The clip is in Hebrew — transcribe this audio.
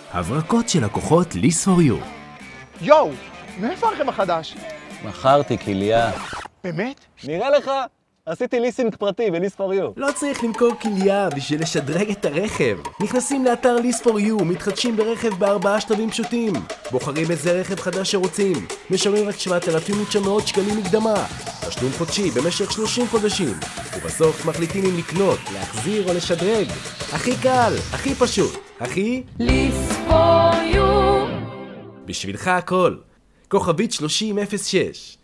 הברקות של לקוחות Lease4U. יואו, מאיפה הרכב החדש? מכרתי כליה. באמת? נראה לך? עשיתי ליסינג פרטי ב-Lease4U. לא צריך למכור כליה בשביל לשדרג את הרכב. נכנסים לאתר Lease4U, מתחדשים ברכב ב4 שלבים פשוטים. בוחרים איזה רכב חדש שרוצים. משלמים רק 7,900 שקלים מקדמה. תשלום חודשי במשך 30 חודשים. ובסוף מחליטים אם לקנות, להחזיר או לשדרג. הכי קל, הכי פשוט, הכי Lease4U. בשבילך הכל. כוכבית 3006.